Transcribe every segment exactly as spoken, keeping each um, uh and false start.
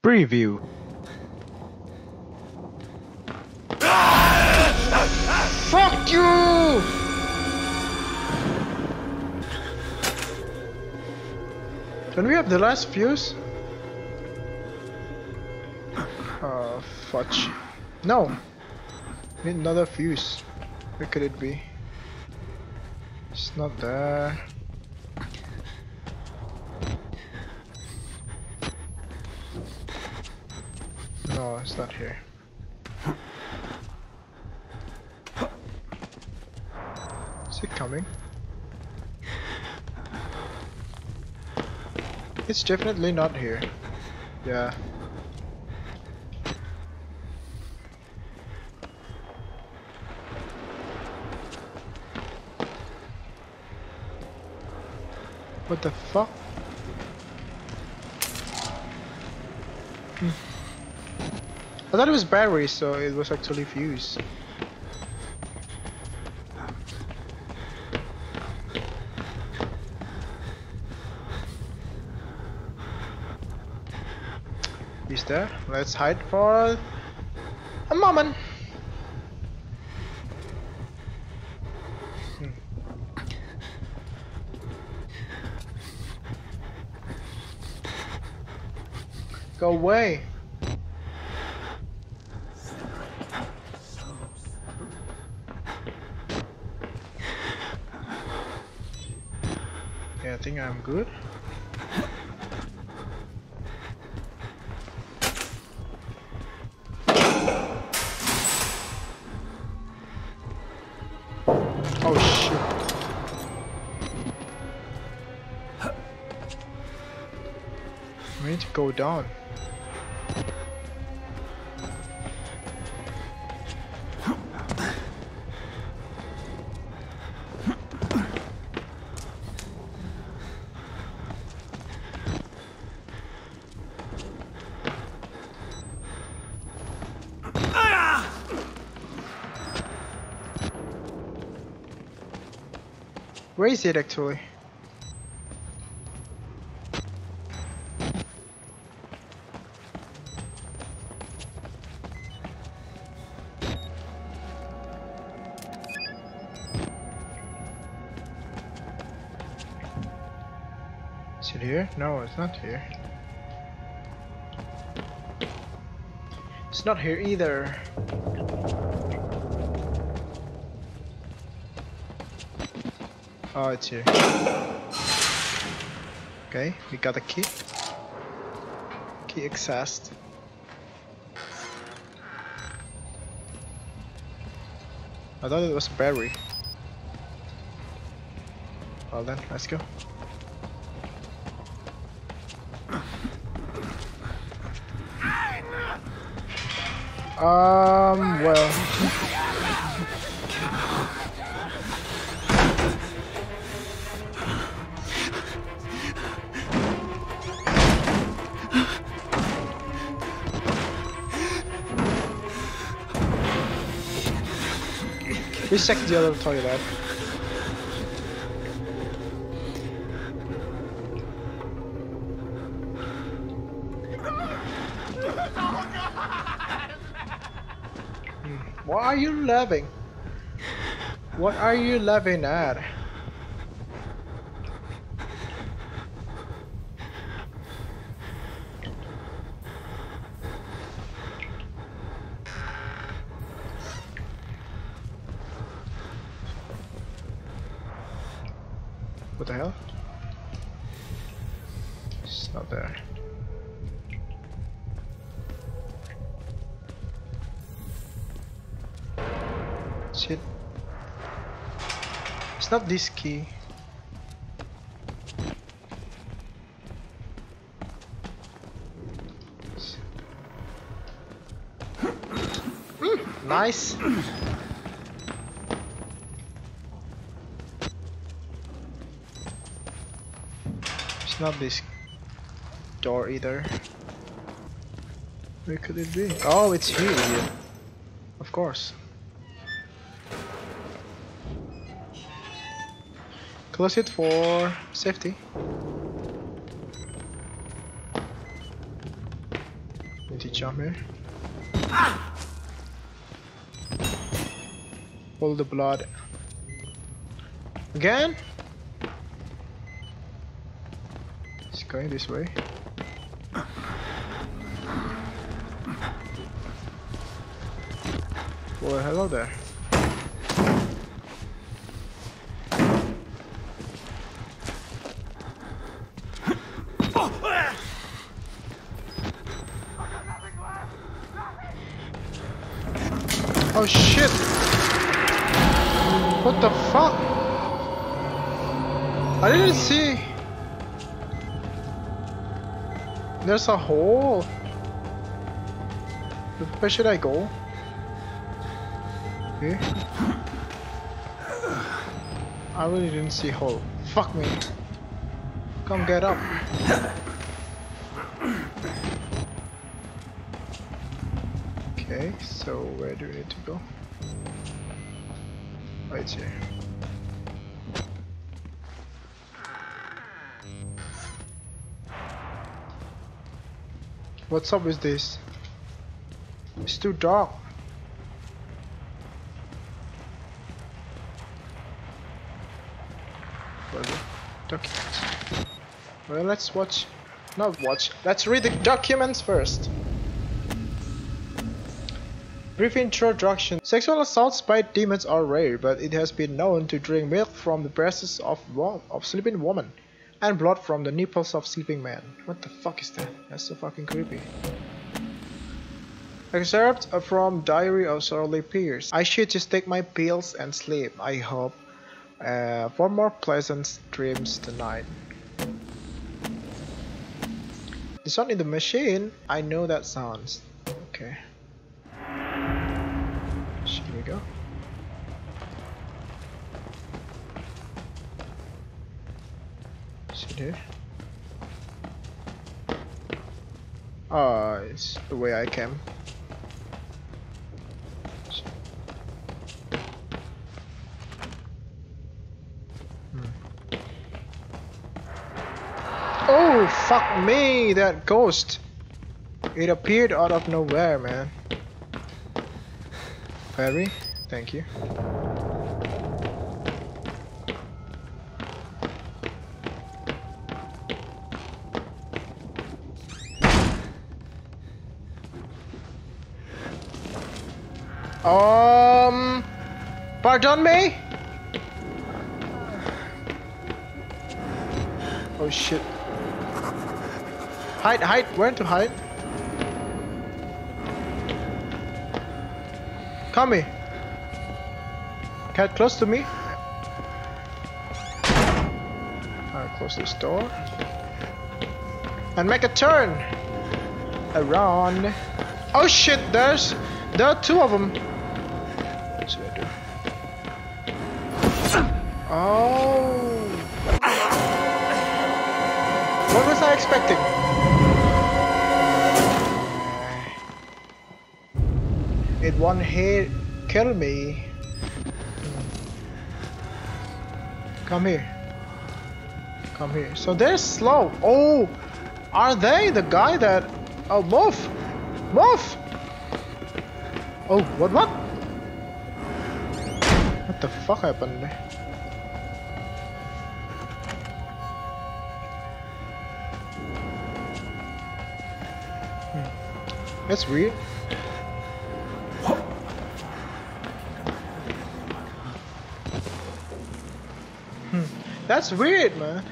Preview. Fuck you! Don't we have the last fuse? Oh, fudge. No! Need another fuse. Where could it be? It's not there. No, it's not here. Is it coming? It's definitely not here. Yeah. What the fuck? Hmm. I thought it was battery, so it was actually fuse. He's there. Let's hide for a moment. Hmm. Go away. Yeah, I think I'm good. Oh shit. We need to go down. Where is it actually? Is it here? No, it's not here. It's not here either. Oh, it's here. Okay, we got a key. Key accessed. I thought it was a battery. Well then, let's go. Um, well. We checked the other toilet. Hmm. What are you laughing? What are you laughing at? What the hell? It's not there. Shit. It's not this key. Mm, nice. It's not this door either. Where could it be? Oh, it's here. Yeah. Of course. Close it for safety. Need to jump here. Pull the blood. Again? It's going this way. Well, hello there. Oh shit! What the fuck? I didn't see. There's a hole. Where should I go? Okay. I really didn't see hole. Fuck me. Come get up. Okay, so where do we need to go? Right here. What's up with this? It's too dark. Well, documents. Well, let's watch. Not watch. Let's read the documents first. Brief introduction. Sexual assaults by demons are rare, but it has been known to drink milk from the breasts of, of sleeping women and blood from the nipples of sleeping men. What the fuck is that? That's so fucking creepy. Excerpt from Diary of Shirley Pierce. I should just take my pills and sleep. I hope uh, for more pleasant dreams tonight. The sound in the machine. I know that sounds. Okay. Should we go? Is it here? Ah, oh, it's the way I came. Hmm. Oh, fuck me! That ghost! It appeared out of nowhere, man. Perry, thank you. Um, pardon me? Oh shit. Hide, hide, where to hide? Come here. Get close to me. I'll close this door. And make a turn. Around. Oh shit, there's... There are two of them. What should I do? Oh. What was I expecting? It one hit kill me. Come here. Come here. So they're slow. Oh, are they the guy that? Oh, move, move. Oh, what? What? What the fuck happened there? Hmm. That's weird. That's weird, man.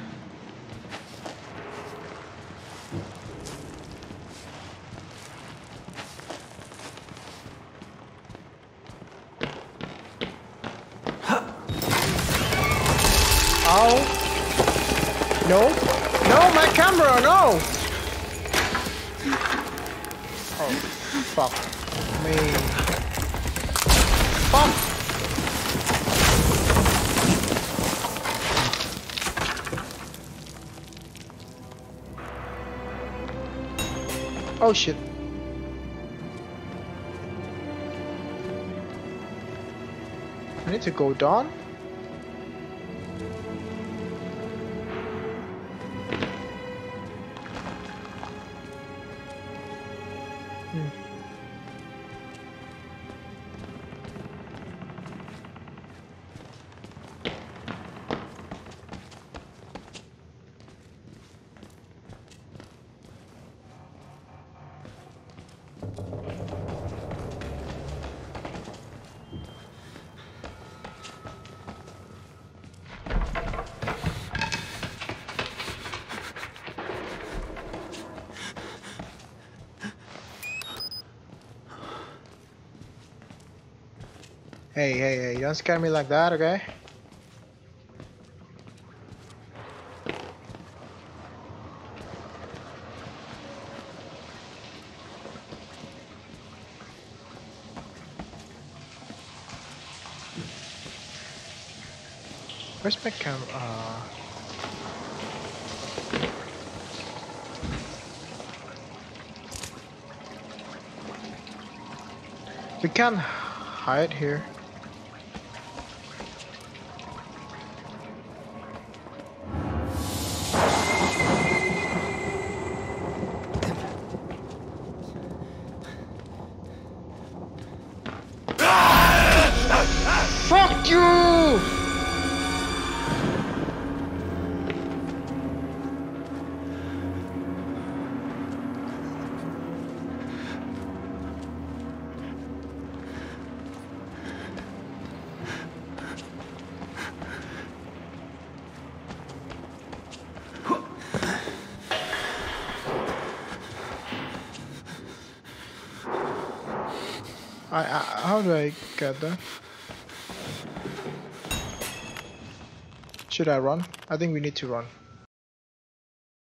Ow. No. No, my camera, no! Oh, fuck me. Fuck! Oh shit. I need to go down. Hmm. Hey, hey, hey, don't scare me like that, okay? Where's my camera? Uh... We can't hide here. Fuck you! I, I how do I get that? Should I run? I think we need to run.